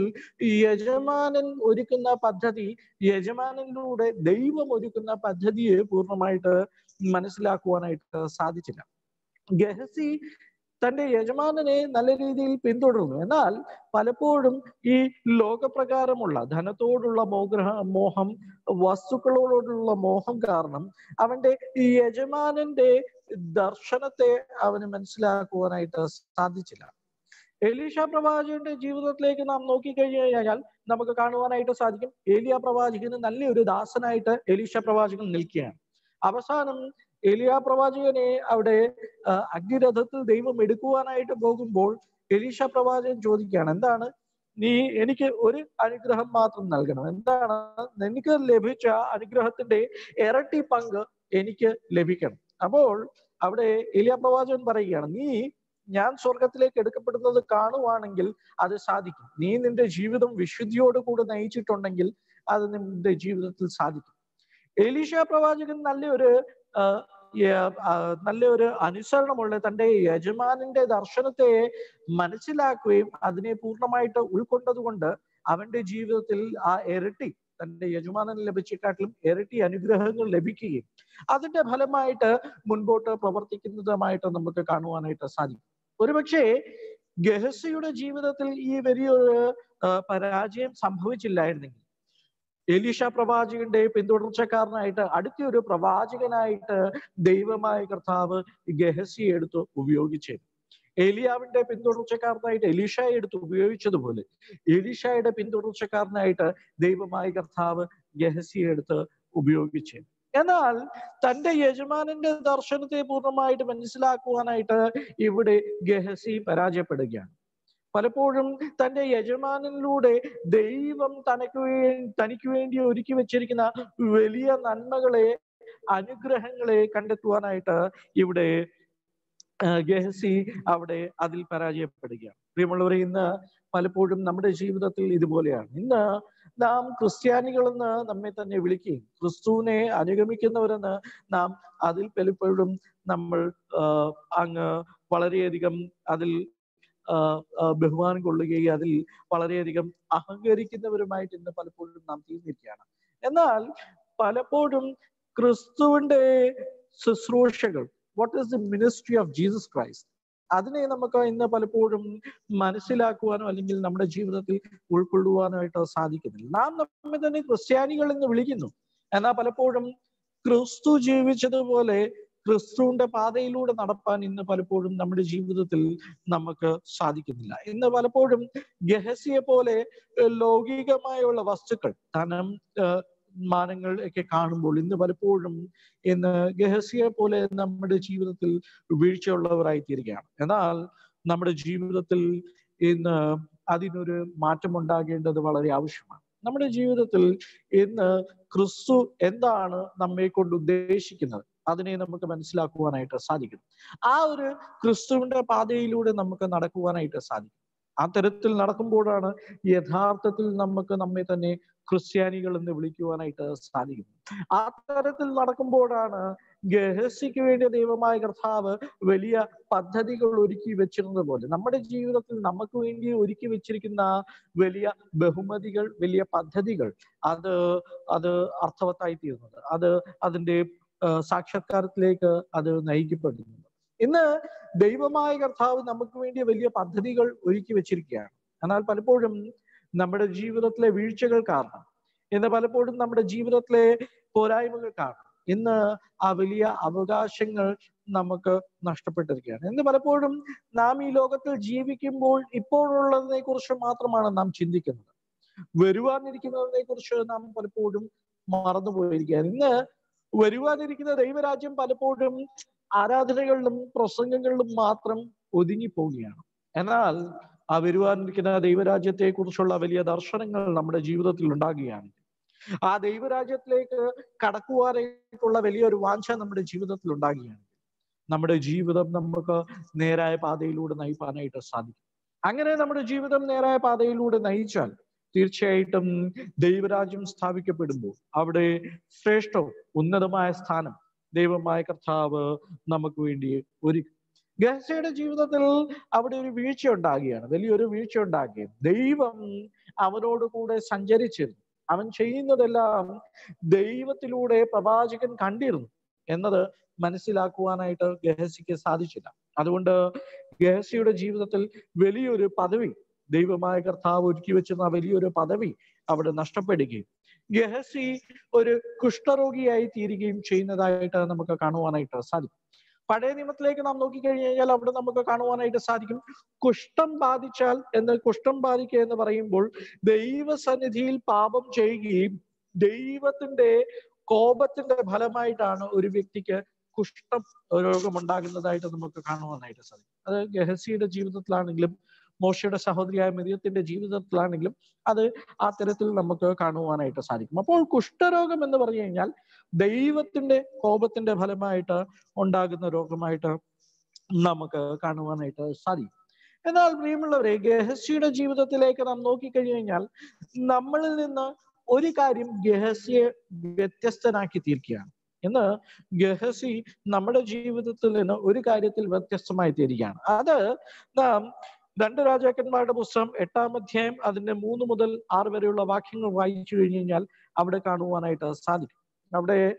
യജമാനൻ ഒരുക്കുന്ന പദ്ധതി, യജമാനനിലൂടെ ദൈവം ഒരുക്കുന്ന പദ്ധതിയെ പൂർണ്ണമായിട്ട് മനസ്സിലാക്കുവാനായിട്ട് സാധിച്ചില്ല. ഗെഹസി തന്റെ യജമാനനെ നല്ല രീതിയിൽ പിന്തുടർന്നു. എന്നാൽ പലപ്പോഴും ഈ ലോകപ്രകാരമുള്ള ധനത്തോടുള്ള മോഹം, വസ്തുക്കളോടുള്ള മോഹം കാരണം അവന്റെ ഈ യജമാനന്റെ ദർശനത്തെ അവന് മനസ്സിലാക്കുവാനായിട്ട് സാധിച്ചില്ല. എലീശ പ്രവാചകന്റെ ജീവിതത്തിലേക്ക് നാം നോക്കിക്കഴിഞ്ഞു കഴിഞ്ഞാൽ നമുക്ക് കാണുവാനായിട്ട് സാധിക്കും, ഏലിയ പ്രവാചകന് നല്ലൊരു ദാസനായിട്ട് എലീശ പ്രവാചകൻ നിൽക്കുകയാണ്. അവസാനം ഏലിയ പ്രവാചകനെ അവിടെ അഗ്നിരഥത്തിൽ ദൈവം എടുക്കുവാനായിട്ട് പോകുമ്പോൾ എലീശ പ്രവാചകൻ ചോദിക്കുകയാണ്, എന്താണ് നീ എനിക്ക് ഒരു അനുഗ്രഹം മാത്രം നൽകണം, എന്താണ് എനിക്ക് ലഭിച്ച അനുഗ്രഹത്തിന്റെ ഇരട്ടി പങ്ക് എനിക്ക് ലഭിക്കണം. അപ്പോൾ അവിടെ ഏലിയ പ്രവാചകൻ പറയുകയാണ്, ഞാൻ സ്വർഗത്തിലേക്ക് എടുക്കപ്പെടുന്നത് കാണുവാണെങ്കിൽ അത് സാധിക്കും. നീ നിന്റെ ജീവിതം വിശുദ്ധിയോടുകൂടി നയിച്ചിട്ടുണ്ടെങ്കിൽ അത് നിന്റെ ജീവിതത്തിൽ സാധിക്കും. എലീശ പ്രവാചകൻ നല്ലൊരു അനുസരണമുള്ള തന്റെ യജമാനന്റെ ദർശനത്തെ മനസ്സിലാക്കുകയും അതിനെ പൂർണ്ണമായിട്ട് ഉൾക്കൊണ്ടതുകൊണ്ട് അവന്റെ ജീവിതത്തിൽ ആ ഇരട്ടി, തന്റെ യജമാനന് ലഭിച്ചേക്കാട്ടിലും ഇരട്ടി അനുഗ്രഹങ്ങൾ ലഭിക്കുകയും അതിന്റെ ഫലമായിട്ട് മുൻപോട്ട് പ്രവർത്തിക്കുന്നതുമായിട്ട് നമുക്ക് കാണുവാനായിട്ട് സാധിക്കും. ഒരുപക്ഷെ ഗെഹസിയുടെ ജീവിതത്തിൽ ഈ വലിയൊരു പരാജയം സംഭവിച്ചില്ലായിരുന്നെങ്കിൽ എലീശ പ്രവാചകന്റെ പിന്തുടർച്ചക്കാരനായിട്ട് അടുത്തൊരു പ്രവാചകനായിട്ട് ദൈവമായ കർത്താവ് ഗെഹസിയെ എടുത്ത് ഉപയോഗിച്ചു. ഏലിയാവിന്റെ പിന്തുടർച്ചക്കാരനായിട്ട് എലീഷയെ എടുത്ത് ഉപയോഗിച്ചതുപോലെ എലീഷയുടെ പിന്തുടർച്ചക്കാരനായിട്ട് ദൈവമായ കർത്താവ് ഗെഹസിയെ എടുത്ത് ഉപയോഗിച്ചു. എന്നാൽ തന്റെ യജമാനന്റെ ദർശനത്തെ പൂർണ്ണമായിട്ട് മനസ്സിലാക്കുവാനായിട്ട് ഇവിടെ ഗെഹസി പരാജയപ്പെടുകയാണ്. പലപ്പോഴും തന്റെ യജമാനനിലൂടെ ദൈവം തനിക്ക് വേണ്ടി ഒരുക്കി വെച്ചിരിക്കുന്ന വലിയ നന്മകളെ, അനുഗ്രഹങ്ങളെ കണ്ടെത്തുവാനായിട്ട് ഇവിടെ ഗെഹസി അവിടെ അതിൽ പരാജയപ്പെടുകയാണ്. പ്രിയമുള്ളവരെ, ഇന്ന് പലപ്പോഴും നമ്മുടെ ജീവിതത്തിൽ ഇതുപോലെയാണ്. ഇന്ന് നാം ക്രിസ്ത്യാനികളെന്ന് നമ്മെ തന്നെ വിളിക്കുകയും ക്രിസ്തുവിനെ അനുഗമിക്കുന്നവരെന്ന് നാം അതിൽ പലപ്പോഴും നമ്മൾ അങ്ങ് വളരെയധികം അതിൽ ബഹുമാനം കൊള്ളുകയും അതിൽ വളരെയധികം അഹങ്കരിക്കുന്നവരുമായിട്ട് ഇന്ന് പലപ്പോഴും നാം തീർന്നിരിക്കുകയാണ്. എന്നാൽ പലപ്പോഴും ക്രിസ്തുവിന്റെ ശുശ്രൂഷകൾ, what is the ministry of Jesus Christ, അതിനെ നമുക്ക് ഇന്ന് പലപ്പോഴും മനസ്സിലാക്കുവാനോ അല്ലെങ്കിൽ നമ്മുടെ ജീവിതത്തിൽ ഉൾക്കൊള്ളുവാനായിട്ടോ സാധിക്കുന്നില്ല. നാം നമ്മെ തന്നെ ക്രിസ്ത്യാനികൾ എന്ന് വിളിക്കുന്നു, എന്നാൽ പലപ്പോഴും ക്രിസ്തു ജീവിച്ചതുപോലെ ക്രിസ്തുവിന്റെ പാതയിലൂടെ നടപ്പാൻ ഇന്ന് പലപ്പോഴും നമ്മുടെ ജീവിതത്തിൽ നമുക്ക് സാധിക്കുന്നില്ല. ഇന്ന് പലപ്പോഴും ഗെഹസിയെ പോലെ ലൗകികമായുള്ള വസ്തുക്കൾ, ധനം, മാനങ്ങൾ ഒക്കെ കാണുമ്പോൾ ഇന്ന് പലപ്പോഴും ഇന്ന് ഗെഹസിയെ പോലെ നമ്മുടെ ജീവിതത്തിൽ വീഴ്ചയുള്ളവരായി തീരുകയാണ്. എന്നാൽ നമ്മുടെ ജീവിതത്തിൽ ഇന്ന് അതിനൊരു മാറ്റമുണ്ടാകേണ്ടത് വളരെ ആവശ്യമാണ്. നമ്മുടെ ജീവിതത്തിൽ ഇന്ന് ക്രിസ്തു എന്താണ് നമ്മെ കൊണ്ട് ഉദ്ദേശിക്കുന്നത് അതിനെ നമുക്ക് മനസ്സിലാക്കുവാനായിട്ട് സാധിക്കും. ആ ഒരു ക്രിസ്തുവിന്റെ പാതയിലൂടെ നമുക്ക് നടക്കുവാനായിട്ട് സാധിക്കും. ആ തരത്തിൽ നടക്കുമ്പോഴാണ് യഥാർത്ഥത്തിൽ നമുക്ക് നമ്മെ തന്നെ ക്രിസ്ത്യാനികൾ എന്ന് വിളിക്കുവാനായിട്ട് സാധിക്കുന്നത്. ആ തരത്തിൽ നടക്കുമ്പോഴാണ് ഗെഹസിക്ക് വേണ്ടി ദൈവമായ കർത്താവ് വലിയ പദ്ധതികൾ ഒരുക്കി വെച്ചിരുന്നത് പോലെ നമ്മുടെ ജീവിതത്തിൽ നമുക്ക് വേണ്ടി ഒരുക്കി വെച്ചിരിക്കുന്ന വലിയ ബഹുമതികൾ, വലിയ പദ്ധതികൾ അത് അർത്ഥവത്തായി തീരുന്നത്, അതിന്റെ സാക്ഷാത്കാരത്തിലേക്ക് അത് നയിക്കപ്പെടുന്നുണ്ട്. ഇന്ന് ദൈവമായ കർത്താവ് നമുക്ക് വേണ്ടി വലിയ പദ്ധതികൾ ഒരുക്കി വെച്ചിരിക്കുകയാണ്. എന്നാൽ പലപ്പോഴും നമ്മുടെ ജീവിതത്തിലെ വീഴ്ചകൾ കാരണം, ഇന്ന് പലപ്പോഴും നമ്മുടെ ജീവിതത്തിലെ പോരായ്മകൾ കാരണം ഇന്ന് ആ വലിയ അവകാശങ്ങൾ നമുക്ക് നഷ്ടപ്പെട്ടിരിക്കുകയാണ്. ഇന്ന് പലപ്പോഴും നാം ഈ ലോകത്തിൽ ജീവിക്കുമ്പോൾ ഇപ്പോഴുള്ളതിനെ കുറിച്ച് മാത്രമാണ് നാം ചിന്തിക്കുന്നത്. വരുവാനിരിക്കുന്നതിനെ കുറിച്ച് നാം പലപ്പോഴും മറന്നുപോയിരിക്കുകയാണ്. ഇന്ന് വരുവാനിരിക്കുന്ന ദൈവരാജ്യം പലപ്പോഴും ആരാധനകളിലും പ്രസംഗങ്ങളിലും മാത്രം ഒതുങ്ങിപ്പോവുകയാണ്. എന്നാൽ ആ വരുവാനിരിക്കുന്ന ദൈവരാജ്യത്തെ കുറിച്ചുള്ള വലിയ ദർശനങ്ങൾ നമ്മുടെ ജീവിതത്തിൽ ഉണ്ടാകുകയാണെങ്കിൽ, ആ ദൈവരാജ്യത്തിലേക്ക് കടക്കുവാനായിട്ടുള്ള വലിയൊരു വാഞ്ച നമ്മുടെ ജീവിതത്തിൽ ഉണ്ടാകുകയാണെങ്കിൽ, നമ്മുടെ ജീവിതം നമുക്ക് നേരായ പാതയിലൂടെ നയിപ്പാനായിട്ട് സാധിക്കും. അങ്ങനെ നമ്മുടെ ജീവിതം നേരായ പാതയിലൂടെ നയിച്ചാൽ തീർച്ചയായിട്ടും ദൈവരാജ്യം സ്ഥാപിക്കപ്പെടുമ്പോൾ അവിടെ ശ്രേഷ്ഠവും ഉന്നതമായ സ്ഥാനം ദൈവമായ കർത്താവ് നമുക്ക് വേണ്ടി ഒരുക്കും. ഗെഹസിയുടെ ജീവിതത്തിൽ അവിടെ ഒരു വീഴ്ച ഉണ്ടാകുകയാണ്, വലിയൊരു വീഴ്ച ഉണ്ടാകുകയാണ്. ദൈവം അവനോട് കൂടെ സഞ്ചരിച്ചിരുന്നു. അവൻ ചെയ്യുന്നതെല്ലാം ദൈവത്തിലൂടെ പ്രവാചകൻ കണ്ടിരുന്നു എന്നത് മനസ്സിലാക്കുവാനായിട്ട് ഗെഹസിക്ക് സാധിച്ചില്ല. അതുകൊണ്ട് ഗെഹസിയുടെ ജീവിതത്തിൽ വലിയൊരു പദവി, ദൈവമായ കർത്താവ് ഒരുക്കി വെച്ചിരുന്ന വലിയൊരു പദവി അവിടെ നഷ്ടപ്പെടുകയും ഗെഹസി ഒരു കുഷ്ഠരോഗിയായി തീരുകയും ചെയ്യുന്നതായിട്ട് നമുക്ക് കാണുവാനായിട്ട് സാധിക്കും. പഴയ നിയമത്തിലേക്ക് നാം നോക്കിക്കഴിഞ്ഞു കഴിഞ്ഞാൽ അവിടെ നമുക്ക് കാണുവാനായിട്ട് സാധിക്കും, കുഷ്ഠം ബാധിച്ചാൽ കുഷ്ഠം ബാധിക്കുക എന്ന് പറയുമ്പോൾ ദൈവസന്നിധിയിൽ പാപം ചെയ്യുകയും ദൈവത്തിന്റെ കോപത്തിന്റെ ഫലമായിട്ടാണ് ഒരു വ്യക്തിക്ക് കുഷ്ഠം രോഗമുണ്ടാകുന്നതായിട്ട് നമുക്ക് കാണുവാനായിട്ട് സാധിക്കും. അത് ഗെഹസിയുടെ ജീവിതത്തിലാണെങ്കിലും മോശയുടെ സഹോദരിയായ മിരിയത്തിന്റെ ജീവിതത്തിലാണെങ്കിലും അത് ആ തരത്തിൽ നമുക്ക് കാണുവാനായിട്ട് സാധിക്കും. അപ്പോൾ കുഷ്ഠരോഗം എന്ന് പറഞ്ഞു കഴിഞ്ഞാൽ ദൈവത്തിന്റെ കോപത്തിന്റെ ഫലമായിട്ട് ഉണ്ടാകുന്ന രോഗമായിട്ട് നമുക്ക് കാണുവാനായിട്ട് സാധിക്കും. എന്നാൽ പ്രിയമുള്ളവരെ, ഗെഹസിയുടെ ജീവിതത്തിലേക്ക് നാം നോക്കിക്കഴിഞ്ഞു കഴിഞ്ഞാൽ നമ്മളിൽ നിന്ന് ഒരു കാര്യം ഗെഹസിയെ വ്യത്യസ്തനാക്കി തീർക്കുകയാണ്. ഇന്ന് ഗെഹസി നമ്മുടെ ജീവിതത്തിൽ നിന്ന് ഒരു കാര്യത്തിൽ വ്യത്യസ്തമായി തീരുകയാണ്. അത് നാം 2 രാജാക്കന്മാരുടെ പുസ്തകം 8-ാം അധ്യായം അതിന്റെ 3 മുതൽ 6 വരെയുള്ള വാക്യങ്ങൾ വായിച്ചു കഴിഞ്ഞു കഴിഞ്ഞാൽ അവിടെ കാണുവാനായിട്ട് സാധിക്കും. അവിടെ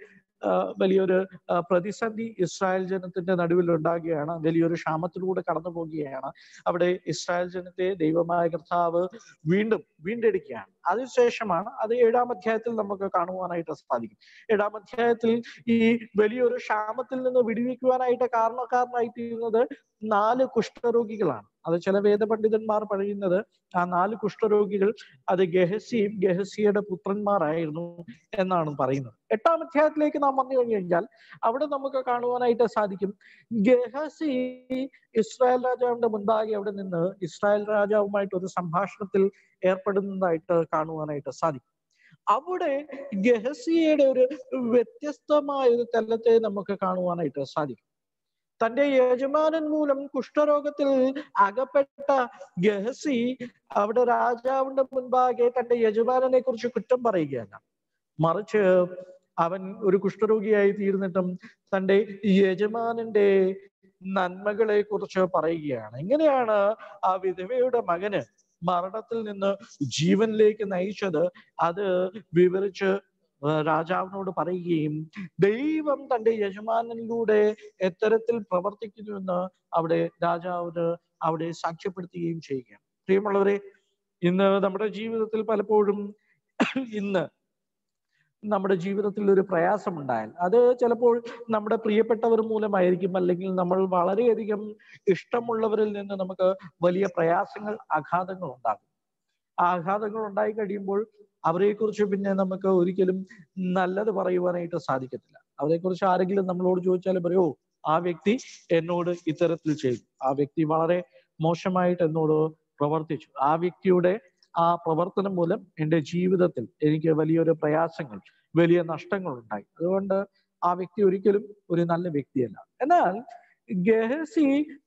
വലിയൊരു പ്രതിസന്ധി ഇസ്രായേൽ ജനത്തിന്റെ നടുവിൽ ഉണ്ടാകുകയാണ്. വലിയൊരു ക്ഷാമത്തിലൂടെ കടന്നു പോകുകയാണ്. അവിടെ ഇസ്രായേൽ ജനത്തെ ദൈവമായ കർത്താവ് വീണ്ടും വീണ്ടെടുക്കുകയാണ്. അതിനുശേഷമാണ് അത് 7-ാം അധ്യായത്തിൽ നമുക്ക് കാണുവാനായിട്ട് സാധിക്കും. 7-ാം അധ്യായത്തിൽ ഈ വലിയൊരു ക്ഷാമത്തിൽ നിന്ന് വിടുവിക്കുവാനായിട്ട് കാരണക്കാരനായി തീരുന്നത് 4 കുഷ്ഠരോഗികളാണ്. അത് ചില വേദപണ്ഡിതന്മാർ പറയുന്നത് ആ 4 കുഷ്ഠരോഗികൾ അത് ഗെഹസിയും ഗെഹസിയുടെ പുത്രന്മാരായിരുന്നു എന്നാണ് പറയുന്നത്. 8-ാം അധ്യായത്തിലേക്ക് നാം വന്നു കഴിഞ്ഞാൽ അവിടെ നമുക്ക് കാണുവാനായിട്ട് സാധിക്കും, ഗെഹസി ഇസ്രായേൽ രാജാവിന്റെ മുൻപാകെ അവിടെ നിന്ന് ഇസ്രായേൽ രാജാവുമായിട്ട് ഒരു സംഭാഷണത്തിൽ ഏർപ്പെടുന്നതായിട്ട് കാണുവാനായിട്ട് സാധിക്കും. അവിടെ ഗെഹസിയുടെ ഒരു വ്യത്യസ്തമായ ഒരു തലത്തെ നമുക്ക് കാണുവാനായിട്ട് സാധിക്കും. തന്റെ യജമാനൻ മൂലം കുഷ്ഠരോഗത്തിൽ അകപ്പെട്ട ഗെഹസി അവിടെ രാജാവിന്റെ മുൻപാകെ തന്റെ യജമാനനെ കുറിച്ച് കുറ്റം പറയുകയല്ല, മറിച്ച് അവൻ ഒരു കുഷ്ഠരോഗിയായി തീർന്നിട്ടും തന്റെ യജമാനന്റെ നന്മകളെ കുറിച്ച് പറയുകയാണ്. എങ്ങനെയാണ് ആ വിധവയുടെ മകന് മരണത്തിൽ നിന്ന് ജീവനിലേക്ക് നയിച്ചത് അത് വിവരിച്ച് രാജാവിനോട് പറയുകയും ദൈവം തന്റെ യജമാനനിലൂടെ എത്തരത്തിൽ പ്രവർത്തിക്കുന്നുവെന്ന് അവിടെ രാജാവിന് അവിടെ സാക്ഷ്യപ്പെടുത്തുകയും ചെയ്യുകയാണ്. പ്രിയമുള്ളവരെ, ഇന്ന് നമ്മുടെ ജീവിതത്തിൽ പലപ്പോഴും നമ്മുടെ ജീവിതത്തിൽ ഒരു പ്രയാസമുണ്ടായാൽ അത് ചിലപ്പോൾ നമ്മുടെ പ്രിയപ്പെട്ടവർ മൂലമായിരിക്കും, അല്ലെങ്കിൽ നമ്മൾ വളരെയധികം ഇഷ്ടമുള്ളവരിൽ നിന്ന് നമുക്ക് വലിയ പ്രയാസങ്ങൾ, ആഘാതങ്ങൾ ഉണ്ടാകും. ആ ആഘാതങ്ങൾ ഉണ്ടായി കഴിയുമ്പോൾ അവരെക്കുറിച്ച് പിന്നെ നമുക്ക് ഒരിക്കലും നല്ലത് പറയുവാനായിട്ട് സാധിക്കത്തില്ല. അവരെക്കുറിച്ച് ആരെങ്കിലും നമ്മളോട് ചോദിച്ചാൽ പറയോ, ആ വ്യക്തി എന്നോട് ഇത്തരത്തിൽ ചെയ്തു, ആ വ്യക്തി വളരെ മോശമായിട്ട് എന്നോട് പ്രവർത്തിച്ചു, ആ വ്യക്തിയുടെ ആ പ്രവർത്തനം മൂലം എൻ്റെ ജീവിതത്തിൽ എനിക്ക് വലിയൊരു പ്രയാസങ്ങൾ, വലിയ നഷ്ടങ്ങൾ ഉണ്ടായി, അതുകൊണ്ട് ആ വ്യക്തി ഒരിക്കലും ഒരു നല്ല വ്യക്തിയല്ല. എന്നാൽ ഗെഹസി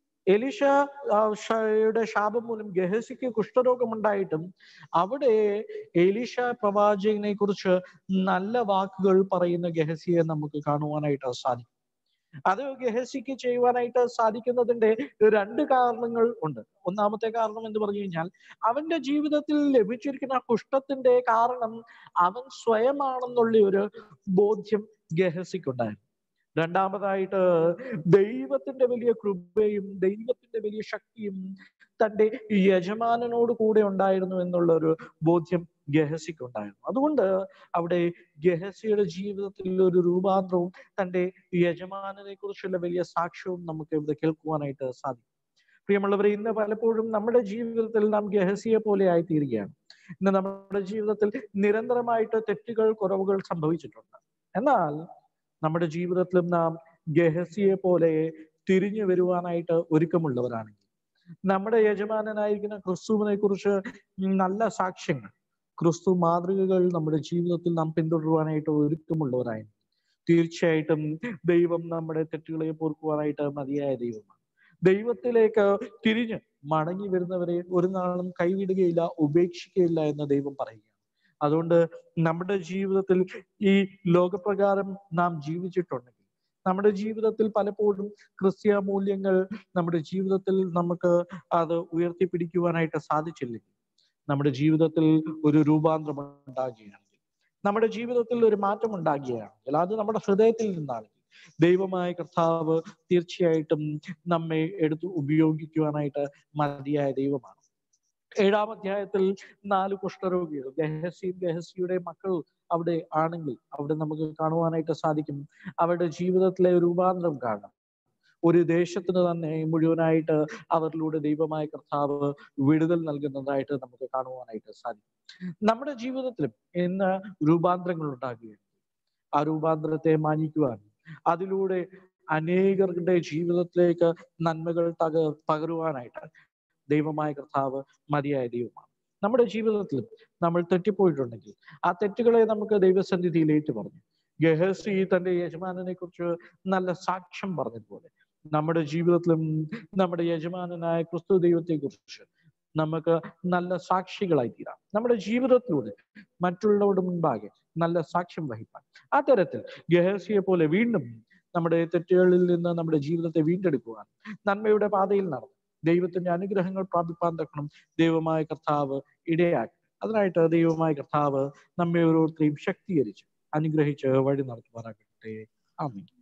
എലീശയുടെ ശാപം മൂലം ഗെഹസിക്ക് കുഷ്ഠരോഗമുണ്ടായിട്ടും അവിടെ എലീശ പ്രവാചകനെ കുറിച്ച് നല്ല വാക്കുകൾ പറയുന്ന ഗെഹസിയെ നമുക്ക് കാണുവാനായിട്ട് സാധിക്കും. അത് ഗെഹസിക്ക് ചെയ്യുവാനായിട്ട് സാധിക്കുന്നതിന്റെ 2 കാരണങ്ങൾ ഉണ്ട്. ഒന്നാമത്തെ കാരണം എന്ന് പറഞ്ഞു കഴിഞ്ഞാൽ അവന്റെ ജീവിതത്തിൽ ലഭിച്ചിരിക്കുന്ന കുഷ്ഠത്തിന്റെ കാരണം അവൻ സ്വയമാണെന്നുള്ള ഒരു ബോധ്യം ഗെഹസിക്കുണ്ടായിരുന്നു. രണ്ടാമതായിട്ട് ദൈവത്തിന്റെ വലിയ കൃപയും ദൈവത്തിന്റെ വലിയ ശക്തിയും തന്റെ യജമാനനോട് കൂടെ ഉണ്ടായിരുന്നു എന്നുള്ള ഒരു ബോധ്യം ഗെഹസിക്കുണ്ടായിരുന്നു. അതുകൊണ്ട് അവിടെ ഗെഹസിയുടെ ജീവിതത്തിൽ ഒരു രൂപാന്തരവും തന്റെ യജമാനനെ കുറിച്ചുള്ള വലിയ സാക്ഷ്യവും നമുക്ക് ഇവിടെ കേൾക്കുവാനായിട്ട് സാധിക്കും. പ്രിയമുള്ളവരെ, ഇന്ന് പലപ്പോഴും നമ്മുടെ ജീവിതത്തിൽ നാം ഗെഹസിയെ പോലെ ആയിത്തീരുകയാണ്. ഇന്ന് നമ്മുടെ ജീവിതത്തിൽ നിരന്തരമായിട്ട് തെറ്റുകൾ, കുറവുകൾ സംഭവിച്ചിട്ടുണ്ട്. എന്നാൽ നമ്മുടെ ജീവിതത്തിലും നാം ഗെഹസിയെ പോലെ തിരിഞ്ഞു വരുവാനായിട്ട് ഒരുക്കമുള്ളവരാണെങ്കിൽ, നമ്മുടെ യജമാനനായിരിക്കുന്ന ക്രിസ്തുവിനെ കുറിച്ച് നല്ല സാക്ഷ്യങ്ങൾ, ക്രിസ്തു മാതൃകകൾ നമ്മുടെ ജീവിതത്തിൽ നാം പിന്തുടരുവാനായിട്ട് ഒരുക്കമുള്ളവരായിരുന്നു, തീർച്ചയായിട്ടും ദൈവം നമ്മുടെ തെറ്റുകളെ പൊറുക്കുവാനായിട്ട് മതിയായ ദൈവമാണ്. ദൈവത്തിലേക്ക് തിരിഞ്ഞ് മടങ്ങി വരുന്നവരെ ഒരു നാളും കൈവിടുകയില്ല, ഉപേക്ഷിക്കുകയില്ല എന്ന് ദൈവം പറയുകയാണ്. അതുകൊണ്ട് നമ്മുടെ ജീവിതത്തിൽ ഈ ലോകപ്രകാരം നാം ജീവിച്ചിട്ടുണ്ടെങ്കിൽ, നമ്മുടെ ജീവിതത്തിൽ പലപ്പോഴും ക്രിസ്തീയ മൂല്യങ്ങൾ നമ്മുടെ ജീവിതത്തിൽ നമുക്ക് അത് ഉയർത്തിപ്പിടിക്കുവാനായിട്ട് സാധിച്ചില്ലെങ്കിൽ, നമ്മുടെ ജീവിതത്തിൽ ഒരു രൂപാന്തരം ഉണ്ടാകുകയാണെങ്കിൽ, നമ്മുടെ ജീവിതത്തിൽ ഒരു മാറ്റം ഉണ്ടാകുകയാണെങ്കിൽ, അത് നമ്മുടെ ഹൃദയത്തിൽ നിന്നാണെങ്കിൽ ദൈവമായ കർത്താവ് തീർച്ചയായിട്ടും നമ്മെ എടുത്ത് ഉപയോഗിക്കുവാനായിട്ട് മതിയായ ദൈവമാണ്. 7-ാം അധ്യായത്തിൽ 4 കുഷ്ഠരോഗികൾ, ഗെഹസിയുടെ മക്കൾ അവിടെ ആണെങ്കിൽ അവിടെ നമുക്ക് കാണുവാനായിട്ട് സാധിക്കും അവരുടെ ജീവിതത്തിലെ രൂപാന്തരം കാണാം. ഒരു ദേശത്തിന് തന്നെ മുഴുവനായിട്ട് അവരിലൂടെ ദൈവമായ കർത്താവ് വിടുതൽ നൽകുന്നതായിട്ട് നമുക്ക് കാണുവാനായിട്ട് സാധിക്കും. നമ്മുടെ ജീവിതത്തിലും ഇന്ന് രൂപാന്തരങ്ങൾ ഉണ്ടാകുകയാണ്. ആ രൂപാന്തരത്തെ മാനിക്കുവാൻ, അതിലൂടെ അനേകരുടെ ജീവിതത്തിലേക്ക് നന്മകൾ പകരുവാനായിട്ട് ദൈവമായ കർത്താവ് മതിയായ ദൈവമാണ്. നമ്മുടെ ജീവിതത്തിലും നമ്മൾ തെറ്റിപ്പോയിട്ടുണ്ടെങ്കിൽ ആ തെറ്റുകളെ നമുക്ക് ദൈവസന്നിധിയിൽ ഏറ്റു പറഞ്ഞു. ഗെഹസി തന്റെ യജമാനനെ കുറിച്ച് നല്ല സാക്ഷ്യം പറഞ്ഞതുപോലെ നമ്മുടെ ജീവിതത്തിലും നമ്മുടെ യജമാനനായ ക്രിസ്തു ദൈവത്തെ കുറിച്ച് നമുക്ക് നല്ല സാക്ഷികളായി തീരാം. നമ്മുടെ ജീവിതത്തിലൂടെ മറ്റുള്ളവരുടെ മുൻപാകെ നല്ല സാക്ഷ്യം വഹിക്കാൻ, ആ തരത്തിൽ ഗെഹസിയെ പോലെ വീണ്ടും നമ്മുടെ തെറ്റുകളിൽ നിന്ന് നമ്മുടെ ജീവിതത്തെ വീണ്ടെടുക്കുവാൻ, നന്മയുടെ പാതയിൽ നടന്നു ദൈവത്തിന്റെ അനുഗ്രഹങ്ങൾ പ്രാപിപ്പാൻ തക്കണം ദൈവമായ കർത്താവ് ഇടയാക്കി. അതിനായിട്ട് ദൈവമായ കർത്താവ് നമ്മെ ഓരോരുത്തരെയും ശക്തീകരിച്ച് അനുഗ്രഹിച്ച് വഴി നടത്തുവാനാകട്ടെ. ആമീൻ.